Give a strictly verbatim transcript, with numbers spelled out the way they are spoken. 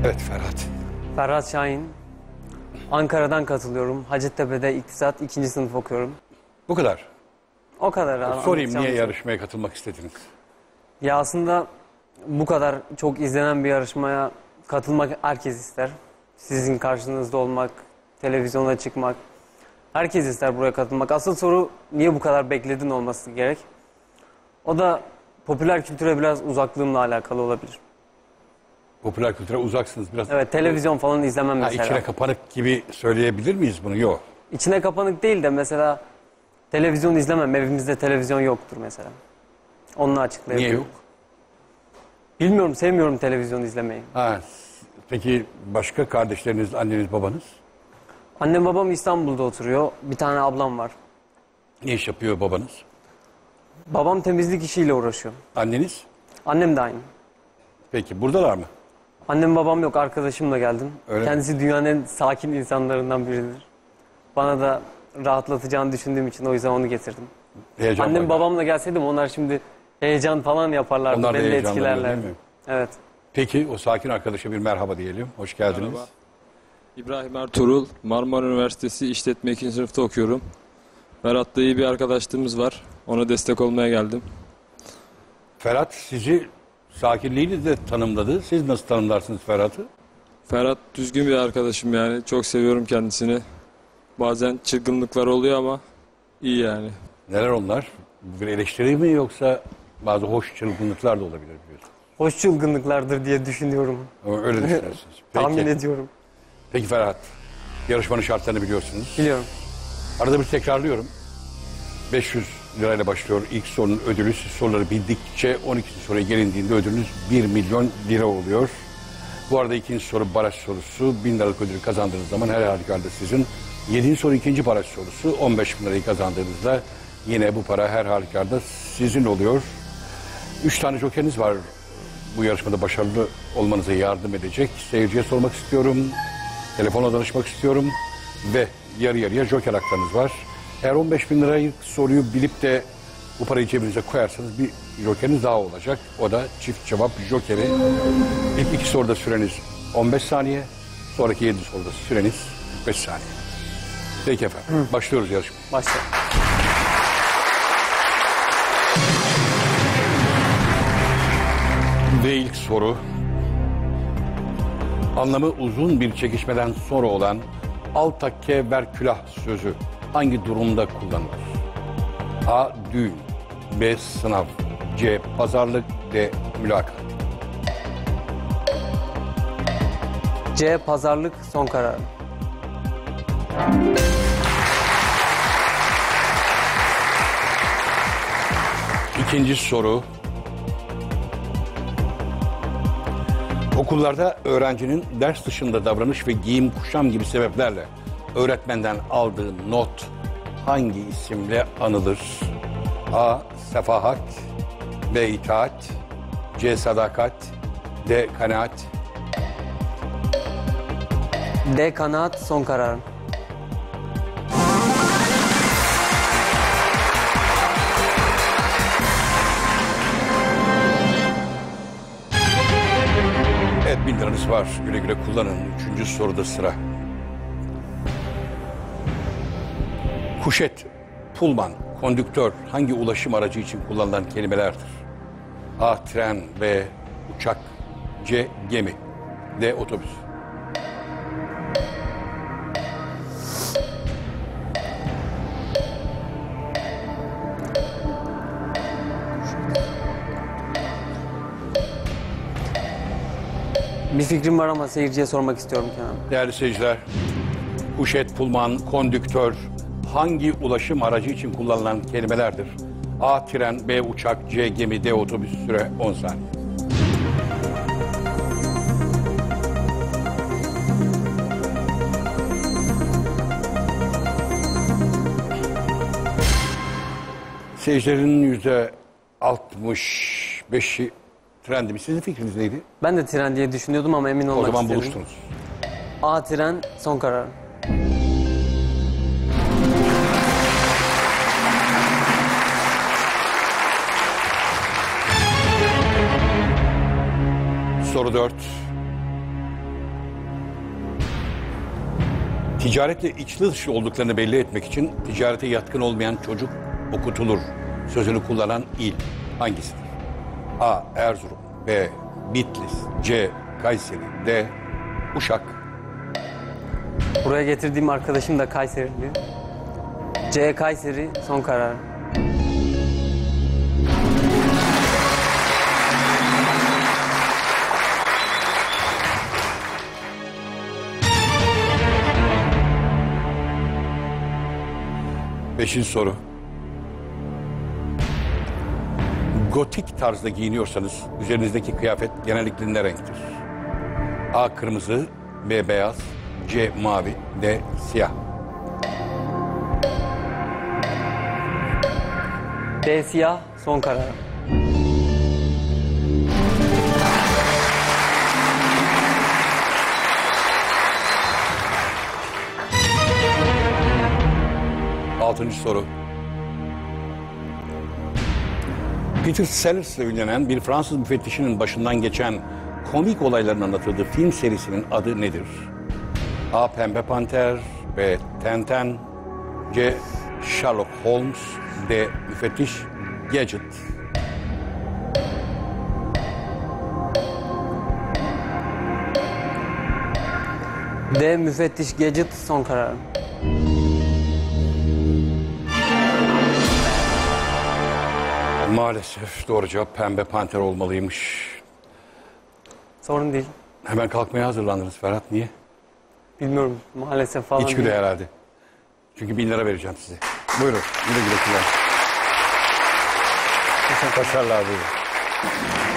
Evet Ferhat. Ferhat Şahin. Ankara'dan katılıyorum. Hacettepe'de iktisat ikinci sınıf okuyorum. Bu kadar. O kadar abi. Sorayım niye Anlatacağım. yarışmaya katılmak istediniz? Ya aslında bu kadar çok izlenen bir yarışmaya katılmak herkes ister. Sizin karşınızda olmak, televizyona çıkmak. Herkes ister buraya katılmak. Asıl soru niye bu kadar bekledin olması gerek. O da popüler kültüre biraz uzaklığımla alakalı olabilir. Popüler kültüre uzaksınız biraz. Evet, televizyon falan izlemem Ha, mesela. içine kapanık gibi söyleyebilir miyiz bunu? Yok. İçine kapanık değil de mesela televizyon izlemem. Evimizde televizyon yoktur mesela. Onu açıklayabilirim. Niye yok? Bilmiyorum, sevmiyorum televizyon izlemeyi. Ha, peki başka kardeşleriniz, anneniz, babanız? Annem babam İstanbul'da oturuyor. Bir tane ablam var. Ne iş yapıyor babanız? Babam temizlik işiyle uğraşıyor. Anneniz? Annem de aynı. Peki buradalar mı? Annem babam yok, arkadaşımla geldim. Öyle mi? Kendisi dünyanın en sakin insanlarından biridir. Bana da rahatlatacağını düşündüğüm için o yüzden onu getirdim. Heyecan Annem var. babamla gelseydim onlar şimdi heyecan falan yaparlardı. Onlar da Beni de heyecanlanıyor, etkilerlerdi. değil mi? Evet. Peki o sakin arkadaşa bir merhaba diyelim. Hoş geldiniz. Merhaba. İbrahim Ertuğrul, Marmara Üniversitesi İşletme ikinci sınıfta okuyorum. Ferhat'la iyi bir arkadaşlığımız var. Ona destek olmaya geldim. Ferhat sizi sakinliğiyle de tanımladı. Siz nasıl tanımlarsınız Ferhat'ı? Ferhat düzgün bir arkadaşım yani. Çok seviyorum kendisini. Bazen çılgınlıklar oluyor ama iyi yani. Neler onlar? Bir eleştiri mi yoksa bazı hoş çılgınlıklar da olabilir biliyorsun. Hoş çılgınlıklardır diye düşünüyorum. Öyle düşünüyorsunuz. Tahmin Peki. ediyorum. Peki Ferhat, yarışmanın şartlarını biliyorsunuz. Biliyorum. Arada bir tekrarlıyorum. beş yüz lirayla başlıyor ilk sorunun ödülü. Siz soruları bildikçe on ikinci soruya gelindiğinde ödülünüz bir milyon lira oluyor. Bu arada ikinci soru baraj sorusu. bin liralık ödülü kazandığınız zaman her halükarda sizin. yedinci soru ikinci baraj sorusu. on beş bin lirayı kazandığınızda yine bu para her halükarda sizin oluyor. üç tane jokeriniz var. Bu yarışmada başarılı olmanıza yardım edecek. Seyirciye sormak istiyorum. Telefonla danışmak istiyorum. Ve yarı yarıya joker haklarınız var. Eğer on beş bin lirayı soruyu bilip de bu parayı cebinize koyarsanız bir jokeriniz daha olacak. O da çift cevap jokeri. İlk iki soruda süreniz on beş saniye. Sonraki yedi soruda süreniz beş saniye. Peki efendim. Hı. Başlıyoruz yarışmaya. Başla. Ve ilk soru. Anlamı uzun bir çekişmeden sonra olan altakke verkülah sözü hangi durumda kullanılır? A. Düğün. B. Sınav. C. Pazarlık. D. Mülakat. C. Pazarlık son karar. İkinci soru. Okullarda öğrencinin ders dışında davranış ve giyim kuşam gibi sebeplerle öğretmenden aldığı not hangi isimle anılır? A. Sefahat. B. İtaat. C. Sadakat. D. Kanaat. D. Kanaat son karar. Evet, bin liranız var. Güle güle kullanın. Üçüncü soruda sıra. Kuşet, pulman, kondüktör hangi ulaşım aracı için kullanılan kelimelerdir? A. Tren. B. Uçak. C. Gemi. D. Otobüs. Bir fikrim var ama seyirciye sormak istiyorum Kenan. Değerli seyirciler, kuşet, pulman, kondüktör hangi ulaşım aracı için kullanılan kelimelerdir? A. Tren. B. Uçak. C. Gemi. D. Otobüs. Süre on saniye. Seyircilerin yüzde altmış beşi trendi mi? Sizin fikriniz neydi? Ben de tren diye düşünüyordum ama emin olmak O zaman istedim. buluştunuz. A. Tren son karar. Soru dört. Ticaretle içli dışlı olduklarını belli etmek için ticarete yatkın olmayan çocuk okutulur sözünü kullanan il hangisidir? A. Erzurum, B. Bitlis, C. Kayseri, D. Uşak. Buraya getirdiğim arkadaşım da Kayserili. C. Kayseri son karar. Beşinci soru. Gotik tarzda giyiniyorsanız üzerinizdeki kıyafet genellikle ne renktir? A. Kırmızı, B. Beyaz, C. Mavi, D. Siyah. D. Siyah son karar. Altıncı soru. Peter Sellers'la ünlenen bir Fransız müfettişinin başından geçen komik olayların anlatıldığı film serisinin adı nedir? A. Pembe Panter, B. Tintin, C. Sherlock Holmes, D. Müfettiş Gadget. D. Müfettiş Gadget son karar. Maalesef doğru cevap Pembe Panter olmalıymış. Sorun değil. Hemen kalkmaya hazırlandınız Ferhat. Niye? Bilmiyorum maalesef falan İçgüdü değil. herhalde. Çünkü bin lira vereceğim size. Buyurun. Güle güle kullanın. Başarılar buyurun.